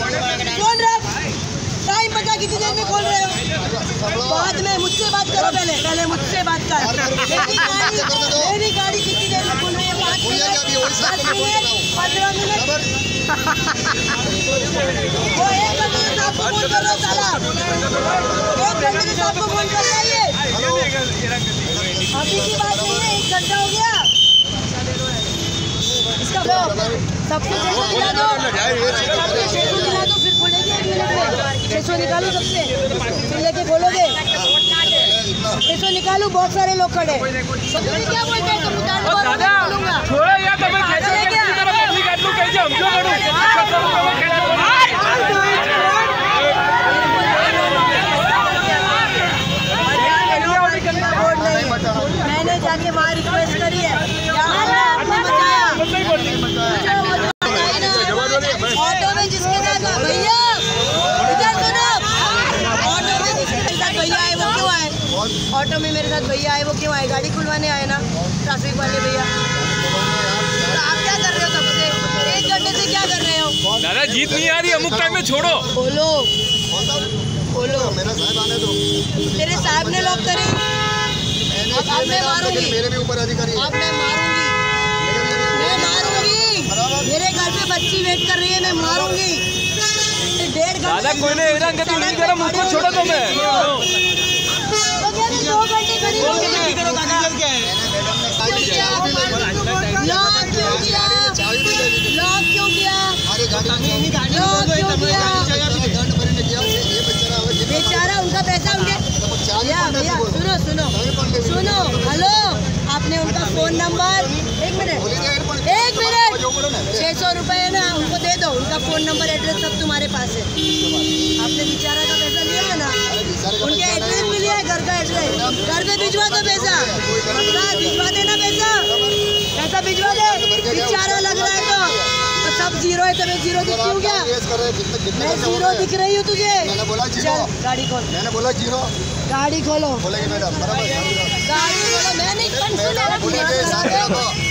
कौन रहा? टाइम बता, कितनी देर में खोल रहे हो? बाद में मुझसे बात करो, पहले मुझसे बात कर। मेरी गाड़ी कितनी देर में खोल रही है? 5 मिनट, 15 मिनट। वो 1 घंटे से आपको फोन कर रहा हूँ साला, 1 घंटे से आपको फोन कर रहा है ये। अभी की बात नहीं है, 1 घंटा हो गया। इसका सबसे 600 दिला दो, सबसे 600 दिला दो, फिर खोलेंगे 1 मिनट में। 600 निकालो सबसे, फिर लेके खोलोगे। 600 निकालो, बहुत सारे लोग खड़े। क्या बोलते हैं तुम? छोड़ो यार, तो मैं कैसे मैंने जाके वहाँ रिक्वेस्ट करी है, आपने बताया ऑटो में जिसके साथ भैया, इधर सुनो, ऑटो में जिसके साथ भैया आए वो क्यों आए? ऑटो में मेरे साथ भैया आए वो क्यों आए? गाड़ी खुलवाने आए ना ट्रैफिक वाले भैया। तो आप क्या कर रहे हो? सबसे 1 घंटे से क्या कर रहे हो? दादा जीत नहीं आ रही, अमुक टाइम में छोड़ो। बोलो मेरा साहब आने दो। तेरे साहब ने लॉक करी, अब मैं मारूंगी। मेरे भी ऊपर अधिकारी, अब मैं मारूंगी। मेरे घर पे बच्ची वेट कर रही है, मैं मारूंगी। 1.5 घंटे दादा कोई ने ऐलान कर नहीं करा, मुझको छोड़ो तो मैं 2 घंटे खड़ी हो गई। लॉक क्यों किया? लॉक क्यों किया? बेचारा, उनका पैसा उनके भैया सुनो हेलो, आपने उनका फोन नंबर 1 मिनट 600 रुपए है ना, उनको दे दो। उनका फोन नंबर, एड्रेस सब तुम्हारे पास है। आपने बेचारा का पैसा लिया है ना, उनके एड्रेस भी लिया है, घर का एड्रेस। घर पे भिजवा दो पैसा, भिजवा देना पैसा भिजवा दे। बेचारा लग रहा है तो सब जीरो है, तुम्हें जीरो दिखती हूँ क्या? मैं जीरो दिख रही हूँ तुझे? मैंने बोला जीरो। गाड़ी खोल। मैंने बोला जीरो। गाड़ी खोलो। बोलेगी मैडम, गाड़ी खोलो। मैं नहीं